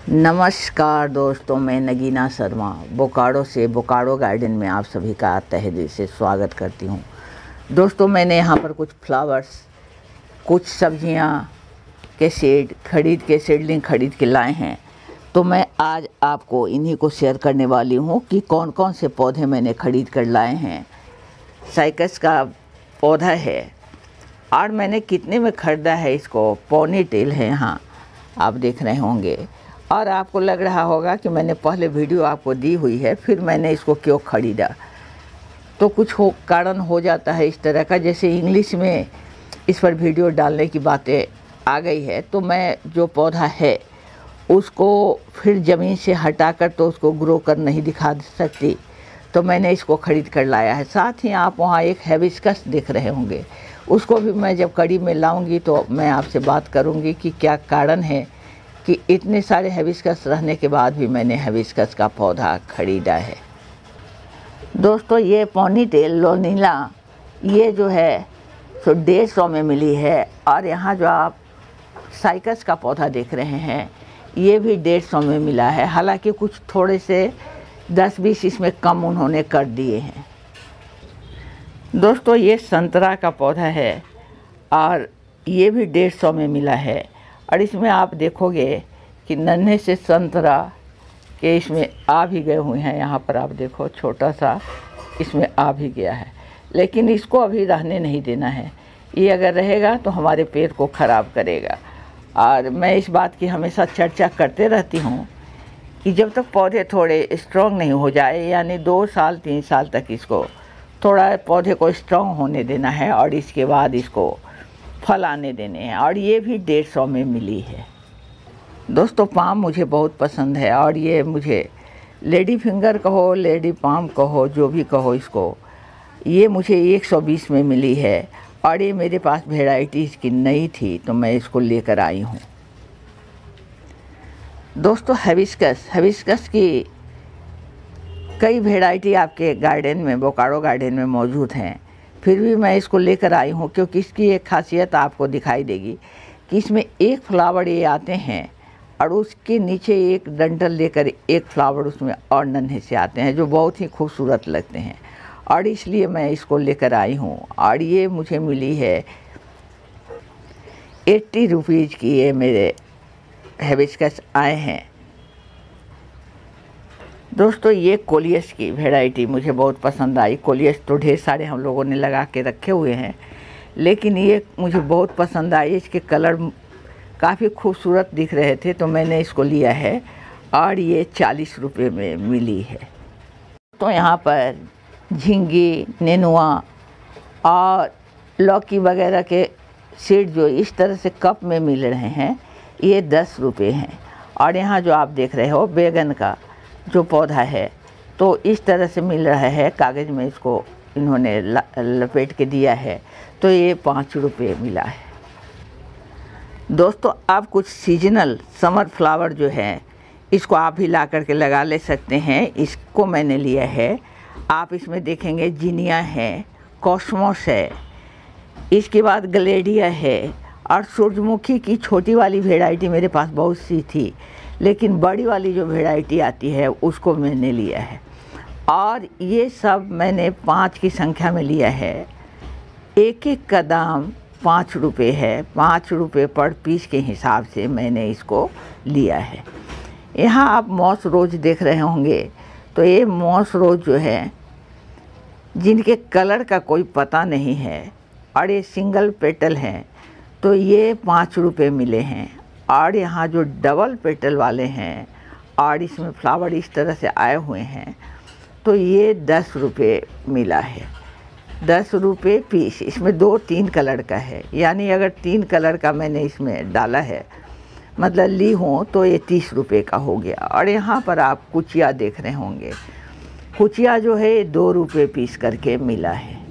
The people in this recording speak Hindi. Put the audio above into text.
नमस्कार दोस्तों, मैं नगीना शर्मा बोकारो से बोकारो गार्डन में आप सभी का तहे दिल से स्वागत करती हूँ। दोस्तों, मैंने यहाँ पर कुछ फ्लावर्स, कुछ सब्जियाँ के सीडलिंग खरीद के लाए हैं। तो मैं आज आपको इन्हीं को शेयर करने वाली हूँ कि कौन कौन से पौधे मैंने खरीद कर लाए हैं। साइकस का पौधा है और मैंने कितने में ख़रीदा है इसको। पोनी टेल है, यहाँ आप देख रहे होंगे और आपको लग रहा होगा कि मैंने पहले वीडियो आपको दी हुई है, फिर मैंने इसको क्यों ख़रीदा। तो कुछ कारण हो जाता है इस तरह का, जैसे इंग्लिश में इस पर वीडियो डालने की बातें आ गई है। तो मैं जो पौधा है उसको फिर ज़मीन से हटाकर तो उसको ग्रो कर नहीं दिखा सकती, तो मैंने इसको ख़रीद कर लाया है। साथ ही आप वहाँ एक हिबिस्कस देख रहे होंगे, उसको भी मैं जब कड़ी में लाऊंगी तो मैं आपसे बात करूंगी कि क्या कारण है कि इतने सारे हिबिस्कस रहने के बाद भी मैंने हिबिस्कस का पौधा ख़रीदा है। दोस्तों, ये पोनी टेल लोनीला ये जो है सो 150 में मिली है, और यहाँ जो आप साइकस का पौधा देख रहे हैं ये भी 150 में मिला है। हालांकि कुछ थोड़े से 10-20 इसमें कम उन्होंने कर दिए हैं। दोस्तों, ये संतरा का पौधा है और ये भी 150 में मिला है, और इसमें आप देखोगे कि नन्हे से संतरा के इसमें आ भी गए हुए हैं। यहाँ पर आप देखो, छोटा सा इसमें आ भी गया है, लेकिन इसको अभी रहने नहीं देना है। ये अगर रहेगा तो हमारे पेड़ को ख़राब करेगा। और मैं इस बात की हमेशा चर्चा करते रहती हूँ कि जब तक पौधे थोड़े स्ट्रॉन्ग नहीं हो जाए, यानी 2 साल 3 साल तक इसको थोड़ा पौधे को स्ट्रॉन्ग होने देना है, और इसके बाद इसको फल आने देने हैं। और ये भी 150 में मिली है। दोस्तों, पाम मुझे बहुत पसंद है, और ये मुझे लेडी फिंगर कहो, लेडी पाम कहो, जो भी कहो इसको, ये मुझे 120 में मिली है। और ये मेरे पास वेराइटी इसकी नई थी तो मैं इसको लेकर आई हूँ। दोस्तों, हिबिस्कस की कई वेराइटी आपके गार्डन में, बोकारो गार्डन में मौजूद हैं, फिर भी मैं इसको लेकर आई हूँ क्योंकि इसकी एक खासियत आपको दिखाई देगी कि इसमें एक फ्लावर ये आते हैं और उसके नीचे एक डंठल लेकर एक फ्लावर उसमें और नन्हे से आते हैं, जो बहुत ही खूबसूरत लगते हैं, और इसलिए मैं इसको लेकर आई हूँ। और ये मुझे मिली है 80 रुपीज़ की। ये मेरे हिबिस्कस आए हैं। दोस्तों, ये कोलियस की वैरायटी मुझे बहुत पसंद आई। कोलियस तो ढेर सारे हम लोगों ने लगा के रखे हुए हैं, लेकिन ये मुझे बहुत पसंद आई। इसके कलर काफ़ी खूबसूरत दिख रहे थे तो मैंने इसको लिया है, और ये 40 रुपये में मिली है। तो यहाँ पर झींगी, नेनुआ और लौकी वगैरह के सीड जो इस तरह से कप में मिल रहे हैं, ये 10 रुपये हैं। और यहाँ जो आप देख रहे हो बैगन का जो पौधा है, तो इस तरह से मिल रहा है, कागज़ में इसको इन्होंने लपेट के दिया है, तो ये 5 रुपये मिला है। दोस्तों, आप कुछ सीजनल समर फ्लावर जो है इसको आप भी ला करके लगा ले सकते हैं। इसको मैंने लिया है। आप इसमें देखेंगे जिनिया है, कॉस्मोस है, इसके बाद ग्लेडिया है, और सूरजमुखी की छोटी वाली वैरायटी मेरे पास बहुत सी थी, लेकिन बड़ी वाली जो वैरायटी आती है उसको मैंने लिया है। और ये सब मैंने 5 की संख्या में लिया है। एक एक का दाम 5 रुपये है। 5 रुपये पर पीस के हिसाब से मैंने इसको लिया है। यहाँ आप मॉस रोज देख रहे होंगे, तो ये मॉस रोज जो है जिनके कलर का कोई पता नहीं है और ये सिंगल पेटल हैं, तो ये 5 रुपये मिले हैं। और यहाँ जो डबल पेटल वाले हैं और इसमें फ्लावर इस तरह से आए हुए हैं, तो ये 10 रुपये मिला है। 10 रुपये पीस। इसमें 2-3 कलर का है, यानी अगर 3 कलर का मैंने इसमें डाला है, मतलब ली हूँ, तो ये 30 रुपये का हो गया। और यहाँ पर आप कुचिया देख रहे होंगे, कुचिया जो है 2 रुपये पीस करके मिला है।